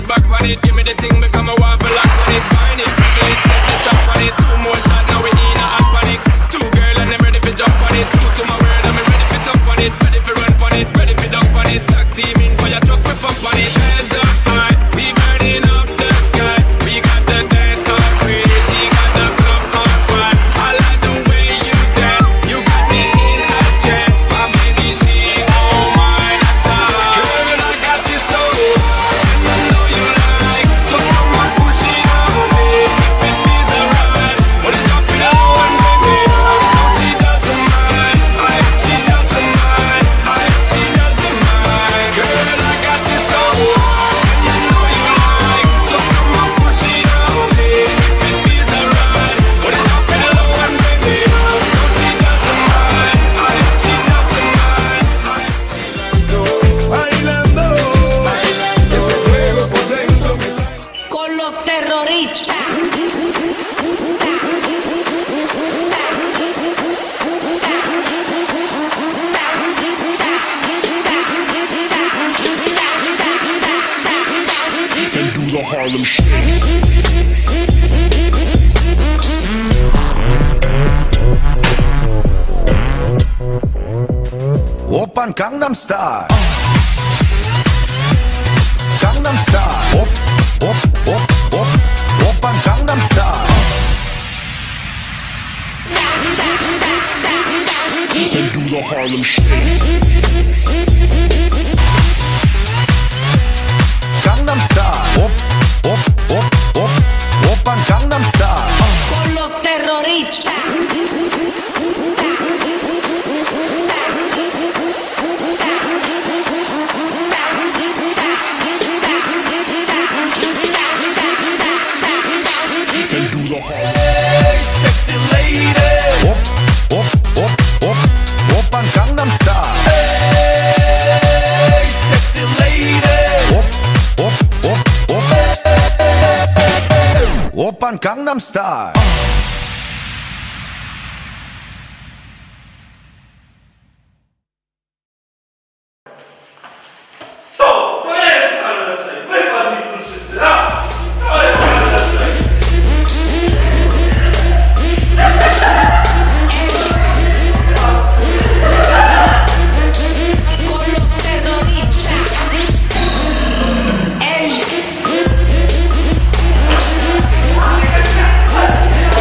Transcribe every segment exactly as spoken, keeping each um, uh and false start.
it, back on it. Give me the thing, become a waffle lock on it. Find it, wiggle it, set the chop on it. Two more shots, now we in a hot panic. Two girl and I'm ready for jump on it. Two to my word, I'm ready for top on it. Ready for run on it, ready for duck on it. Tag team in for your truck, we pump on it. Heads up high, we burning up the sky. We got the dance gone crazy, got the club on fire. I like the way you dance, you got me in a trance. My baby, she don't mind at all. Girl, I got this so and I know you like. So come on, push it on me. If it feels alright, wanna drop it low and baby. No, she doesn't mind. I, she doesn't mind. I, she doesn't mind. Girl, I got this so and I know you like. So come on, push it on me. If it feels alright, wanna drop it low and baby. No, she doesn't mind. I, she doesn't mind. I, Bailando, bailando, ese fuego por dentro me da. Con los terroristas. And do the Harlem Shake. Oppan Gangnam Style. Gangnam Style. Op, op, op, op. Oppan Gangnam Style. And do the Harlem Shake. Gangnam Style. Op, op, op, op. Oppan Gangnam Style. Con los terroristas. And do the Harlem Hey, sexy lady. Op, op, op, op. Oppan Gangnam Style. Hey, sexy lady. Op, op, op, op. Oppan Gangnam Style. Stop! To nie jest najlepsze! Wypadł mi stąd wszyscy! Raz! To jest najlepsze! Con los terroristas. Ey.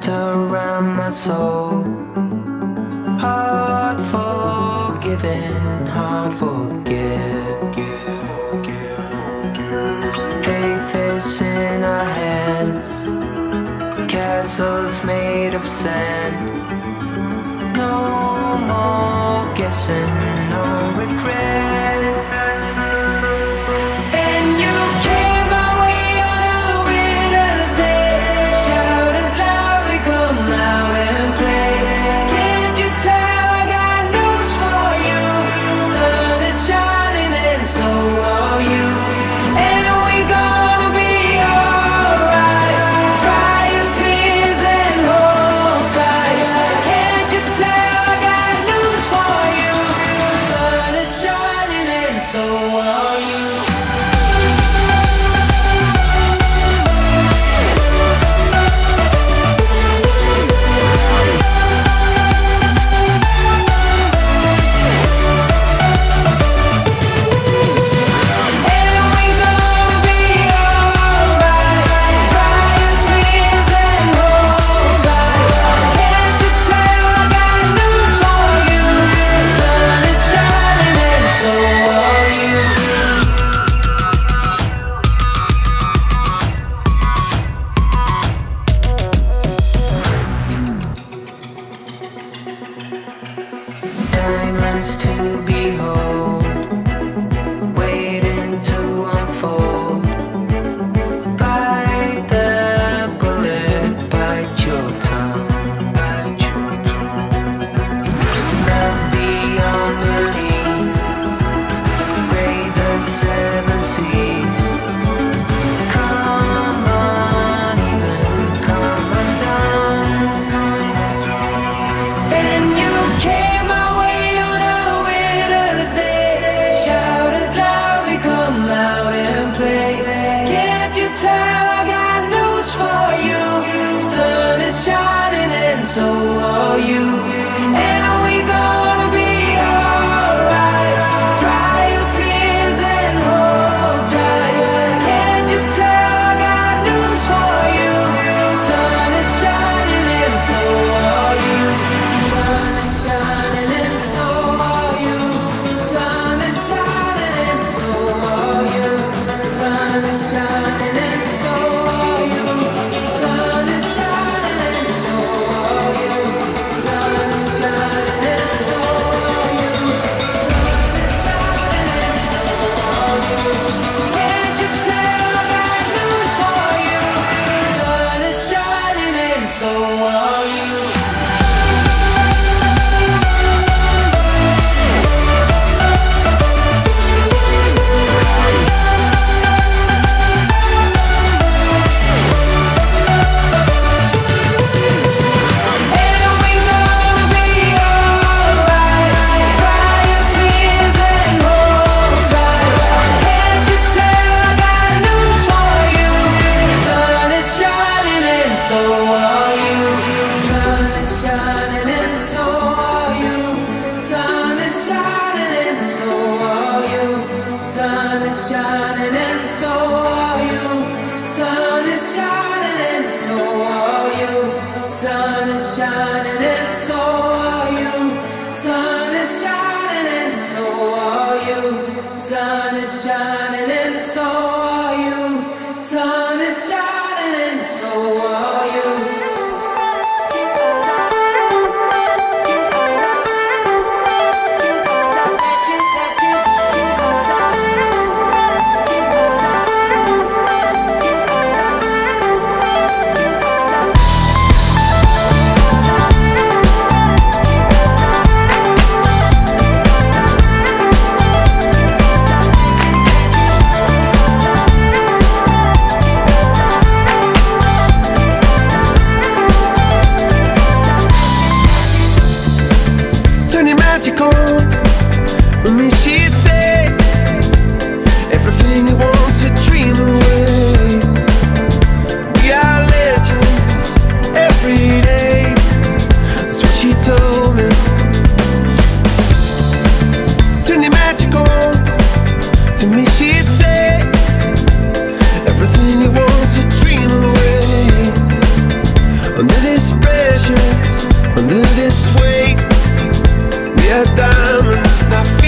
around my soul. Hard forgiving, hard forget. Faith is in our hands, castles made of sand. No more guessing, no regrets. And you came my way on a winter's day, shouted loudly, come out and play. Can't you tell I got news for you? Sun is shining and so are you. And we gonna be alright. Dry your tears and hold tight. Can't you tell I got news for you? Sun is shining and so are you. Diamonds to behold, waiting to unfold. Bite the bullet, bite your tongue. Love beyond belief, braid the seven seas. Come uneven, come undone. And you came my way on a winter's day, shouted loudly, come out and play. Can't you tell I got news for you? Sun is shining and so are you. And we gonna be alright. Dry your tears and hold tight. Can't you tell I got news for you? Sun is shining and so are you. Sun is shining and so are you. Sun is shining and so are you. Sun is shining and so are you. Sun is shining and so are you. Sun is shining and so are you. Sun is shining and so are you. Can't you tell I got news for you? Sun is shining and so are you. And we gonna be alright. Dry your tears and hold tight. Can't you tell I got news for you? Sun is shining and so are you. Sun is shining and so are you. Sun is shining and so are you. Sun is shining and so are you. Sun is shining and so are you. Sun is shining and so are you. Sun is shining and so are you. Sun is shining and so are you. Sun is shining and so are you. your diamonds. Not